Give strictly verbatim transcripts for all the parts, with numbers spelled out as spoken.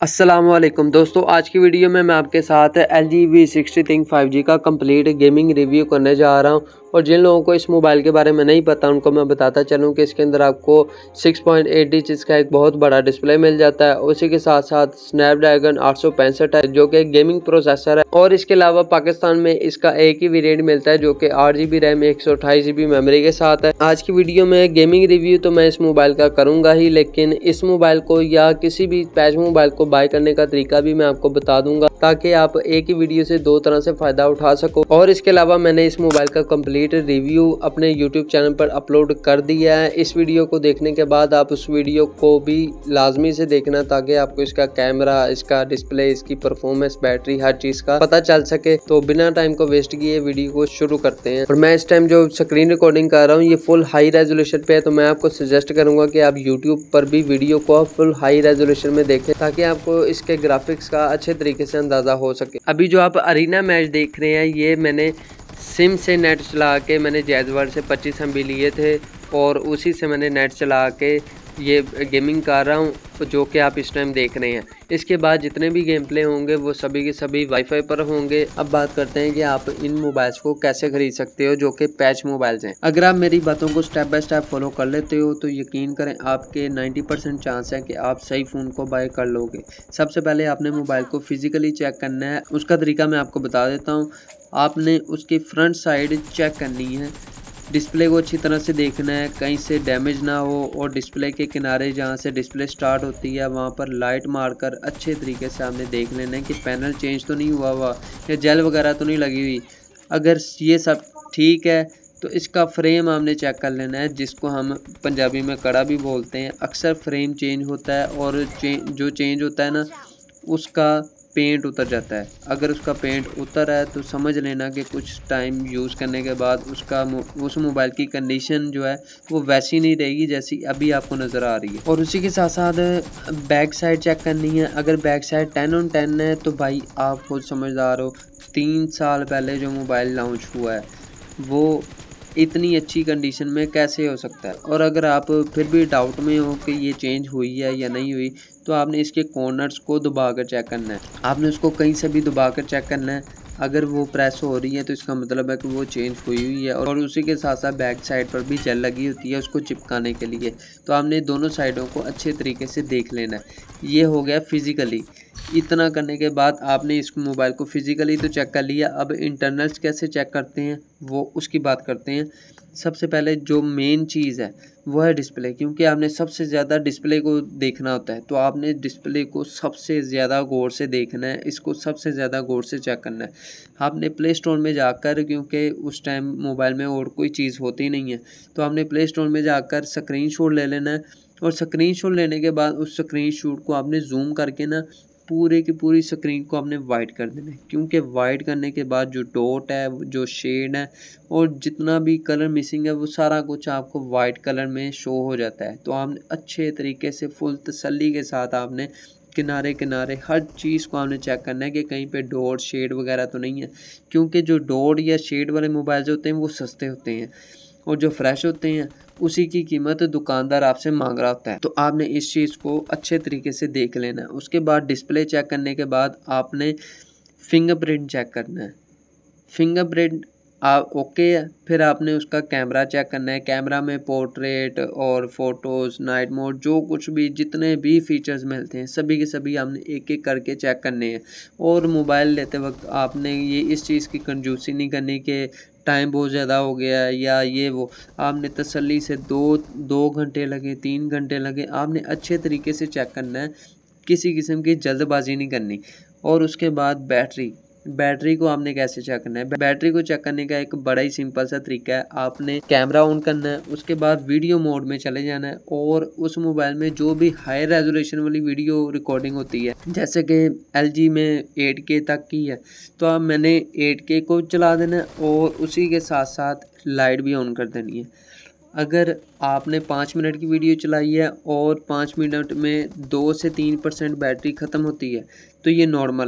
अस्सलाम वालेकुम दोस्तों, आज की वीडियो में मैं आपके साथ L G V sixty ThinQ five G का कंप्लीट गेमिंग रिव्यू करने जा रहा हूं। और जिन लोगों को इस मोबाइल के बारे में नहीं पता उनको मैं बताता चलूं कि इसके अंदर आपको सिक्स पॉइंट एट इंच का एक बहुत बड़ा डिस्प्ले मिल जाता है। उसी के साथ साथ स्नैपड्रैगन आठ सौ पैंसठ है जो कि गेमिंग प्रोसेसर है। और इसके अलावा पाकिस्तान में इसका एक ही वेरिएंट मिलता है जो कि आठ जी बी रैम एक सौ अट्ठाईस जी बी मेमोरी के साथ है। आज की वीडियो में गेमिंग रिव्यू तो मैं इस मोबाइल का करूँगा ही, लेकिन इस मोबाइल को या किसी भी पैच मोबाइल को बाय करने का तरीका भी मैं आपको बता दूंगा ताकि आप एक ही वीडियो से दो तरह से फायदा उठा सको। और इसके अलावा मैंने इस मोबाइल का कंप्लीट रिव्यू अपने यूट्यूब चैनल पर अपलोड कर दिया है। इस वीडियो को देखने के बाद आप उस वीडियो को भी लाजमी से देखना ताकि आपको इसका कैमरा, इसका डिस्प्ले, इसकी परफॉर्मेंस, बैटरी, हर चीज का पता चल सके। तो बिना टाइम को वेस्ट किए वीडियो को शुरू करते हैं। और मैं इस टाइम जो स्क्रीन रिकॉर्डिंग कर रहा हूँ ये फुल हाई रेजोल्यूशन पे है, तो मैं आपको सजेस्ट करूंगा कि आप यूट्यूब पर भी वीडियो को फुल हाई रेजोल्यूशन में देखें ताकि आपको इसके ग्राफिक्स का अच्छे तरीके से अंदाजा हो सके। अभी जो आप अरीना मैच देख रहे हैं ये मैंने सिम से नेट चला के मैंने जैज़ वर्ल्ड से पच्चीस एम बी लिए थे और उसी से मैंने नेट चला के ये गेमिंग कर रहा हूँ जो कि आप इस टाइम देख रहे हैं। इसके बाद जितने भी गेम प्ले होंगे वो सभी के सभी वाईफाई पर होंगे। अब बात करते हैं कि आप इन मोबाइल्स को कैसे खरीद सकते हो जो कि पैच मोबाइल्स हैं। अगर आप मेरी बातों को स्टेप बाय स्टेप फॉलो कर लेते हो तो यकीन करें आपके नब्बे परसेंट चांस है कि आप सही फ़ोन को बाय कर लोगे। सबसे पहले आपने मोबाइल को फिजिकली चेक करना है। उसका तरीका मैं आपको बता देता हूँ। आपने उसकी फ्रंट साइड चेक करनी है, डिस्प्ले को अच्छी तरह से देखना है कहीं से डैमेज ना हो, और डिस्प्ले के किनारे जहाँ से डिस्प्ले स्टार्ट होती है वहाँ पर लाइट मारकर अच्छे तरीके से आपने देख लेना है कि पैनल चेंज तो नहीं हुआ हुआ या जेल वगैरह तो नहीं लगी हुई। अगर ये सब ठीक है तो इसका फ्रेम आपने चेक कर लेना है, जिसको हम पंजाबी में कड़ा भी बोलते हैं। अक्सर फ्रेम चेंज होता है और चे, जो चेंज होता है ना उसका पेंट उतर जाता है। अगर उसका पेंट उतर है तो समझ लेना कि कुछ टाइम यूज़ करने के बाद उसका उस मोबाइल की कंडीशन जो है वो वैसी नहीं रहेगी जैसी अभी आपको नज़र आ रही है। और उसी के साथ साथ बैक साइड चेक करनी है। अगर back side ten on ten है तो भाई आप खुद समझदार हो, तीन साल पहले जो मोबाइल लॉन्च हुआ है वो इतनी अच्छी कंडीशन में कैसे हो सकता है। और अगर आप फिर भी डाउट में हो कि ये चेंज हुई है या नहीं हुई तो आपने इसके कॉर्नर्स को दबा कर चेक करना है। आपने उसको कहीं से भी दबा कर चेक करना है। अगर वो प्रेस हो रही है तो इसका मतलब है कि वो चेंज हुई हुई है। और उसी के साथ साथ बैक साइड पर भी जेल लगी होती है उसको चिपकाने के लिए। तो आपने दोनों साइडों को अच्छे तरीके से देख लेना है। ये हो गया फिजिकली। इतना करने के बाद आपने इस मोबाइल को फिजिकली तो चेक कर लिया। अब इंटरनल्स कैसे चेक करते हैं वो उसकी बात करते हैं। सबसे पहले जो मेन चीज़ है वो है डिस्प्ले, क्योंकि आपने सबसे ज़्यादा डिस्प्ले को देखना होता है। तो आपने डिस्प्ले को सबसे ज़्यादा गौर से देखना है, इसको सबसे ज़्यादा गौर से चेक करना है। आपने प्ले स्टोर में जाकर, क्योंकि उस टाइम मोबाइल में और कोई चीज़ होती नहीं है, तो आपने प्ले स्टोर में जाकर स्क्रीनशॉट ले लेना है। और स्क्रीनशॉट लेने के बाद उस स्क्रीनशॉट को आपने जूम करके ना पूरे की पूरी स्क्रीन को आपने वाइट कर देना है, क्योंकि वाइट करने के बाद जो डॉट है, जो शेड है और जितना भी कलर मिसिंग है वो सारा कुछ आपको वाइट कलर में शो हो जाता है। तो आपने अच्छे तरीके से फुल तसल्ली के साथ आपने किनारे किनारे हर चीज़ को आपने चेक करना है कि कहीं पे डॉट शेड वगैरह तो नहीं है, क्योंकि जो डॉट या शेड वाले मोबाइल होते हैं वो सस्ते होते हैं और जो फ्रेश होते हैं उसी की कीमत दुकानदार आपसे मांग रहा होता है। तो आपने इस चीज़ को अच्छे तरीके से देख लेना है। उसके बाद डिस्प्ले चेक करने के बाद आपने फिंगरप्रिंट चेक करना है। फिंगरप्रिंट आप ओके है, फिर आपने उसका कैमरा चेक करना है। कैमरा में पोर्ट्रेट और फोटोज़, नाइट मोड, जो कुछ भी जितने भी फीचर्स मिलते हैं सभी के सभी आपने एक एक करके चेक करने हैं। और मोबाइल लेते वक्त आपने ये इस चीज़ की कंजूसी नहीं करनी कि टाइम बहुत ज़्यादा हो गया है या ये वो। आपने तसल्ली से दो दो घंटे लगे, तीन घंटे लगे, आपने अच्छे तरीके से चेक करना है, किसी किस्म की जल्दबाजी नहीं करनी। और उसके बाद बैटरी बैटरी को आपने कैसे चेक करना है। बैटरी को चेक करने का एक बड़ा ही सिंपल सा तरीका है। आपने कैमरा ऑन करना है, उसके बाद वीडियो मोड में चले जाना है और उस मोबाइल में जो भी हाई रेजोल्यूशन वाली वीडियो रिकॉर्डिंग होती है, जैसे कि एल जी में एट के तक की है, तो अब मैंने एट के को चला देना है और उसी के साथ साथ लाइट भी ऑन कर देनी है। अगर आपने पाँच मिनट की वीडियो चलाई है और पाँच मिनट में दो से तीन परसेंट बैटरी ख़त्म होती है तो ये नॉर्मल है।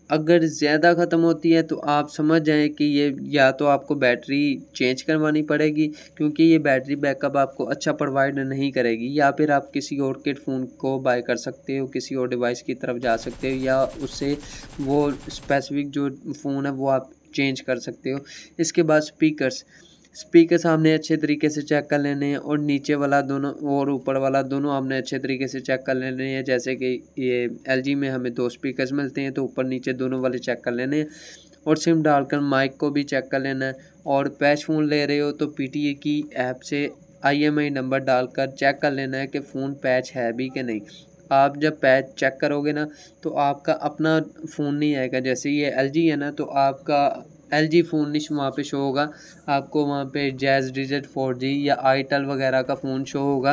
अगर ज़्यादा ख़त्म होती है तो आप समझ जाएं कि ये या तो आपको बैटरी चेंज करवानी पड़ेगी, क्योंकि ये बैटरी बैकअप आपको अच्छा प्रोवाइड नहीं करेगी, या फिर आप किसी और के फ़ोन को बाय कर सकते हो, किसी और डिवाइस की तरफ जा सकते हो, या उससे वो स्पेसिफिक जो फ़ोन है वो आप चेंज कर सकते हो। इसके बाद स्पीकर्स स्पीकर आपने अच्छे तरीके से चेक कर लेने हैं, और नीचे वाला दोनों और ऊपर वाला दोनों आपने अच्छे तरीके से चेक कर लेने हैं। जैसे कि ये एलजी में हमें दो स्पीकर्स मिलते हैं, तो ऊपर नीचे दोनों वाले चेक कर लेने हैं, और सिम डालकर माइक को भी चेक कर लेना है। और पैच फ़ोन ले रहे हो तो पीटीए की ऐप से आईएमआई नंबर डालकर चेक कर लेना है कि फ़ोन पैच है भी कि नहीं। आप जब पैच चेक करोगे ना तो आपका अपना फ़ोन नहीं आएगा। जैसे ये एलजी है ना, तो आपका एल जी फ़ोन नहीं वहाँ पे शो होगा, आपको वहाँ पे जैज़ डिजिट फोर जी या आईटेल वगैरह का फ़ोन शो होगा।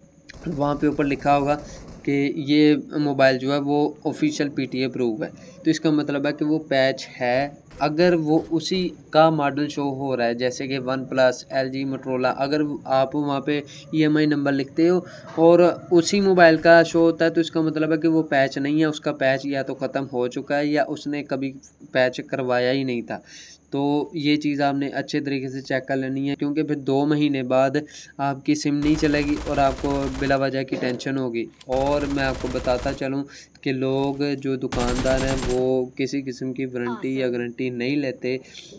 वहाँ पे ऊपर लिखा होगा कि ये मोबाइल जो है वो ऑफिशियल पीटीए अप्रूव है, तो इसका मतलब है कि वो पैच है। अगर वो उसी का मॉडल शो हो रहा है, जैसे कि OnePlus, L G, Motorola, अगर आप वहाँ पे ईएमआई नंबर लिखते हो और उसी मोबाइल का शो होता है, तो इसका मतलब है कि वो पैच नहीं है, उसका पैच या तो ख़त्म हो चुका है या उसने कभी पैच करवाया ही नहीं था। तो ये चीज़ आपने अच्छे तरीके से चेक कर लेनी है, क्योंकि फिर दो महीने बाद आपकी सिम नहीं चलेगी और आपको बिला वजह की टेंशन होगी। और मैं आपको बताता चलूँ कि लोग जो दुकानदार हैं वो किसी किस्म की वारंटी या गारंटी नहीं लेते।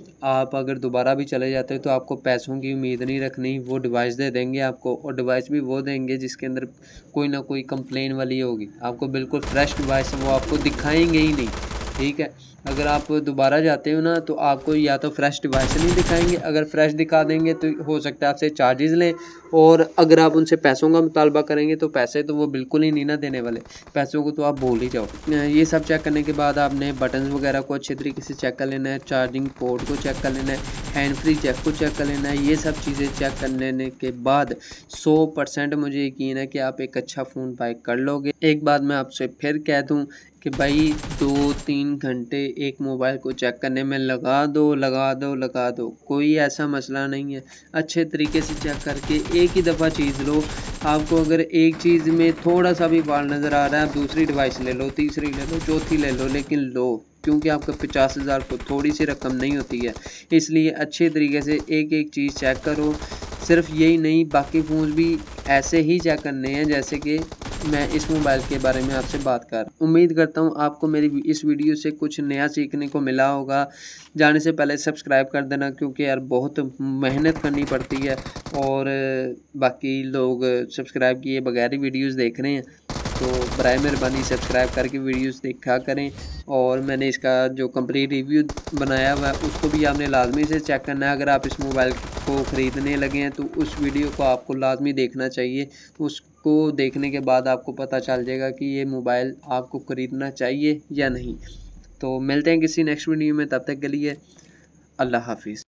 आप अगर दोबारा भी चले जाते हो तो आपको पैसों की उम्मीद नहीं रखनी, वो डिवाइस दे देंगे आपको, और डिवाइस भी वो देंगे जिसके अंदर कोई ना कोई कंप्लेन वाली होगी। आपको बिल्कुल फ्रेश डिवाइस वो आपको दिखाएंगे ही नहीं, ठीक है। अगर आप दोबारा जाते हो ना तो आपको या तो फ्रेश डिवाइस नहीं दिखाएंगे, अगर फ्रेश दिखा देंगे तो हो सकता है आपसे चार्जेस लें, और अगर आप उनसे पैसों का मुतालबा करेंगे तो पैसे तो वो बिल्कुल ही नहीं ना देने वाले, पैसों को तो आप भूल ही जाओ। ये सब चेक करने के बाद आपने बटन वगैरह को अच्छे तरीके से चेक कर लेना है, चार्जिंग पोर्ट को चेक कर लेना है, हैंड फ्री जैक को चेक कर लेना है। ये सब चीज़ें चेक कर लेने के बाद सौ परसेंट मुझे यकीन है कि आप एक अच्छा फ़ोन बाय कर लोगे। एक बात मैं आपसे फिर कह दूँ कि भाई दो तीन घंटे एक मोबाइल को चेक करने में लगा दो लगा दो लगा दो कोई ऐसा मसला नहीं है। अच्छे तरीके से चेक करके एक ही दफ़ा चीज़ लो। आपको अगर एक चीज़ में थोड़ा सा भी बाल नज़र आ रहा है, आप दूसरी डिवाइस ले लो, तीसरी ले लो, चौथी ले लो, लेकिन लो, क्योंकि आपका पचास हज़ार को थोड़ी सी रकम नहीं होती है। इसलिए अच्छे तरीके से एक एक चीज़ चेक करो। सिर्फ यही नहीं, बाकी फ़ोन भी ऐसे ही चेक करने हैं जैसे कि मैं इस मोबाइल के बारे में आपसे बात कर। उम्मीद करता हूँ आपको मेरी इस वीडियो से कुछ नया सीखने को मिला होगा। जाने से पहले सब्सक्राइब कर देना, क्योंकि यार बहुत मेहनत करनी पड़ती है और बाकी लोग सब्सक्राइब किए बगैर ही वीडियोस देख रहे हैं, तो बराए मेहरबानी सब्सक्राइब करके वीडियोस देखा करें। और मैंने इसका जो कंप्लीट रिव्यू बनाया हुआ है उसको भी आपने लाजमी से चेक करना है। अगर आप इस मोबाइल को ख़रीदने लगे हैं तो उस वीडियो को आपको लाजमी देखना चाहिए। उसको देखने के बाद आपको पता चल जाएगा कि ये मोबाइल आपको ख़रीदना चाहिए या नहीं। तो मिलते हैं किसी नेक्स्ट वीडियो में, तब तक के लिए अल्लाह हाफिज़।